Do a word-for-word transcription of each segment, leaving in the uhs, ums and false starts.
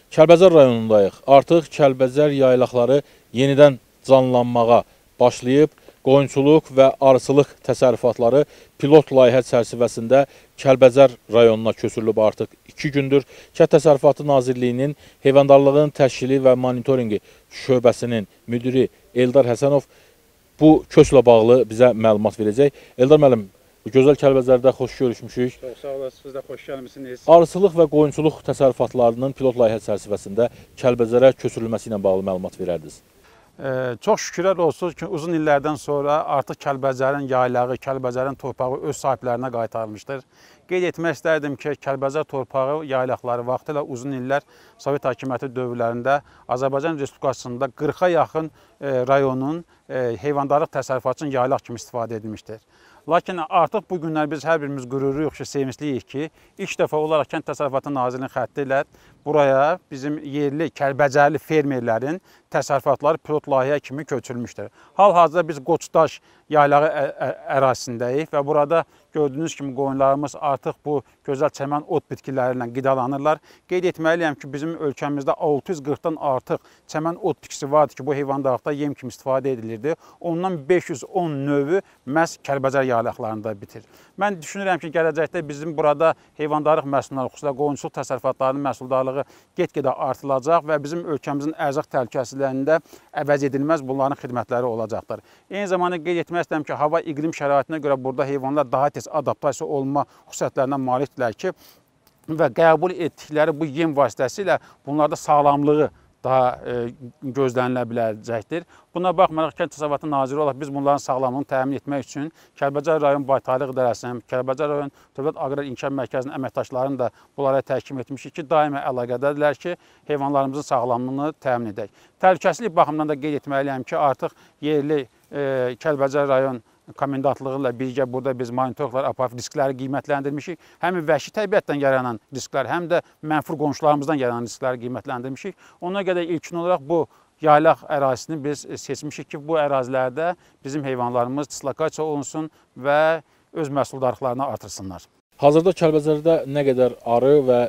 Kəlbəcər rayonundayıq. Artıq Kəlbəcər yaylaqları yenidən canlanmağa başlayıb. Qoyunçuluq və arıçılıq təsərrüfatları pilot layihə çərçivəsində Kəlbəcər rayonuna köçürülüb artıq iki gündür. Kənd Təsərrüfatı Nazirliyinin Heyvandarlığın Təşkili və Monitorinqi şöbəsinin müdiri Eldar Həsənov bu köçlə bağlı bizə məlumat verəcək. Eldar müəllim, gözəl Kəlbəcərdə xoş görüşmüşük. Çox sağ olasınız, siz də xoş gəlmişsiniz. Arıçılıq və qoyunçuluq təsərrüfatlarının pilot layihə çərçivəsində Kəlbəcərə köçürülməsi ilə bağlı məlumat verərdiniz. Ee, çox şükürlər olsun ki, uzun illərdən sonra artıq Kəlbəcərin yaylağı, Kəlbəcərin torpağı öz sahiblərinə qaytarılmışdır. Qeyd etmək istərdim ki, Kəlbəcər torpağı yaylaqları vaxtilə uzun illər Sovet hakimiyyəti dövrlərində Azərbaycan Respublikasında qırxa yaxın e, rayonun e, heyvandarlıq təsərrüfatı üçün yaylaq kimi istifadə edilmişdir. Lakin artıq bu günlər biz hər birimiz qürurluyuq ki, sevinçliyik ki, ilk dəfə olaraq Kənd Təsərrüfatı Nazirliyinin xətti ilə buraya bizim yerli Kəlbəcərli fermerlərin təsərrüfatları pilot layihə kimi köçürülmüşdür. Hal-hazırda biz Qoçdaş yaylağı ərazisindəyik və burada gördüyünüz kimi qoyunlarımız artıq bu gözəl çəmən ot bitkiləri ilə qidalanırlar. Qeyd etməliyəm ki, bizim ölkəmizdə altı yüz qırxdan artıq çəmən ot bitkisi vardır ki, bu heyvandarlıqda yem kimi istifadə edilirdi. Ondan beş yüz on növü məhz Kəlbəcər yaylaqlarında bitir. Mən düşünürəm ki, gələcəkdə bizim burada heyvandarlıq məhsulları, xüsusilə qoyunçuluq təsərrüfatlarının məhsuldarlığı get-gedə artırılacaq və bizim ölkəmizin ərzaq təhlükəsizliyində əvəz edilməz bunların xidmətləri olacaqdır. Eyni zamanda qeyd etmək istəyirəm ki, hava iqlim şəraitinə görə burada heyvanlar daha tez adaptasiya olma xüsusiyyətlərinə malikdirlər ki, və qəbul etdikləri bu yem vasitəsilə bunlarda sağlamlığı daha e, gözlənilə biləcəkdir. Buna baxmayaraq Kənd Təsərrüfatı Naziri olaraq biz bunların sağlamlığını təmin etmək üçün Kəlbəcər rayon Baytarlıq İdarəsinin, Kəlbəcər rayon Dövlət Aqrar İnkişaf Mərkəzinin əməkdaşlarını da bunlara təhkim etmişik ki, daima əlaqədədirlər ki, heyvanlarımızın sağlamlığını təmin edək. Təhlükəsizlik baxımından da qeyd etməliyəm ki, artıq yerli e, Kəlbəcər rayon komendantlığı ilə birgə burada biz monitorinqlər aparıb riskləri qiymətləndirmişik. Həm vəhşi təbiətdən yaranan risklər, həm də mənfur qonşularımızdan yaranan riskləri qiymətləndirmişik. Ona görə ilkin olaraq bu yaylaq ərazisini biz seçmişik ki, bu ərazilərdə bizim heyvanlarımız dislokasiya olunsun və öz məhsuldarlıqlarını artırsınlar. Hazırda Kəlbəcərdə nə qədər arı və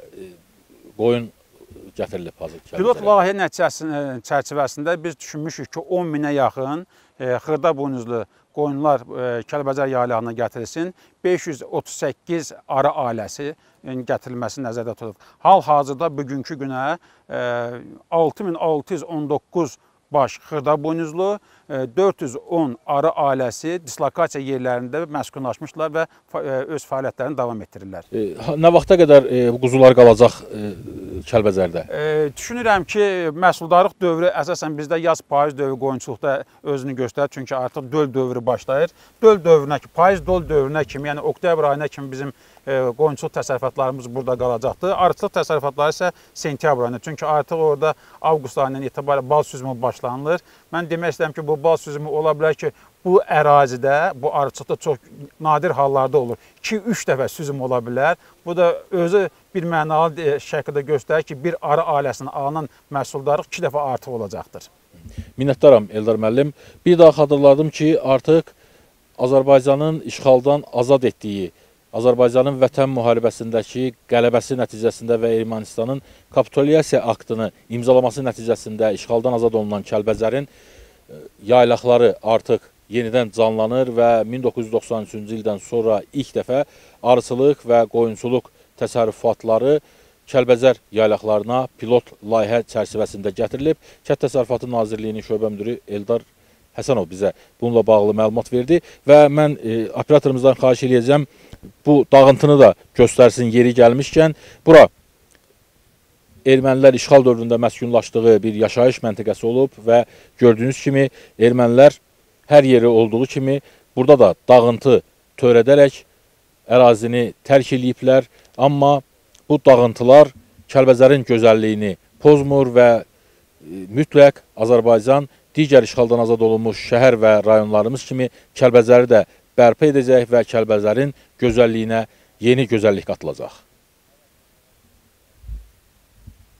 qoyun gətirilib hazır Kəlbəcərə? Pilot layihə nəticəsinin çərçivəsində biz düşünmüşük ki, on minə yaxın e, xırda buynuzlu qoyunlar e, Kəlbəcər yaylağına gətirilsin. beş yüz otuz səkkiz arı ailəsi gətirilməsi nəzərdə tutulub. Hal-hazırda bugünkü günə e, altı min altı yüz on doqquz baş xırda buynuzlu, dörd yüz on arı ailəsi dislokasiya yerlərində məskunlaşmışlar və öz fəaliyyətlərini davam etdirirlər. E, nə vaxta qədər e, quzular qalacaq e, Kəlbəcərdə? E, düşünürəm ki, məhsuldarlıq dövrü əsasən bizdə yaz payız dövrü qoyunçuluqda özünü göstərir. Çünki artıq döl dövrü başlayır. Döl dövrünə, payız döl dövrünə kimi, yəni oktyabr ayına kimi bizim e, qoyunçuluq təsərrüfatlarımız burada qalacaqdır. Arıçılıq təsərrüfatları isə sentyabr ayına. Çünki artıq orada avqust ayından etibarən bal süzümü başlanılır. Mən demək istəyirəm ki, bu bal süzümü ola bilər ki, bu ərazidə, bu arıçılıqda çox nadir hallarda olur. iki üç dəfə süzüm ola bilər. Bu da özü bir mənalı şəkildə göstərir ki, bir arı ailəsinin alınan məhsuldarlıq iki dəfə artıq olacaqdır. Minnətdaram Eldar müəllim. Bir daha xatırladım ki, artıq Azərbaycanın işğaldan azad etdiyi, Azərbaycanın vətən müharibəsindəki qələbəsi nəticəsində və Ermənistanın kapitulyasiya aktını imzalaması nəticəsində işğaldan azad olunan Kəlbəcərin yaylaqları artıq yenidən canlanır və min doqquz yüz doxsan üçüncü ildən sonra ilk dəfə arıçılıq və qoyunçuluq təsərrüfatları Kəlbəcər yaylaqlarına pilot layihə çərçivəsində gətirilib. Kənd Təsərrüfatı Nazirliyinin şöbə müdiri Eldar Həsənov bizə bununla bağlı məlumat verdi və mən e, operatorumuzdan xahiş edəcəm bu dağıntını da göstərsin yeri gəlmişkən. Bura ermənilər işğal dövründə məskunlaşdığı bir yaşayış məntəqəsi olub və gördüyünüz kimi ermənilər hər yeri olduğu kimi burada da dağıntı törədərək ərazini tərk ediblər. Amma bu dağıntılar Kəlbəcərin gözəlliyini pozmur və mütləq Azərbaycan digər işğaldan azad olunmuş şəhər və rayonlarımız kimi Kəlbəcəri də bərpa edəcək və Kəlbəcərin gözəlliyinə yeni gözəllik qatılacaq.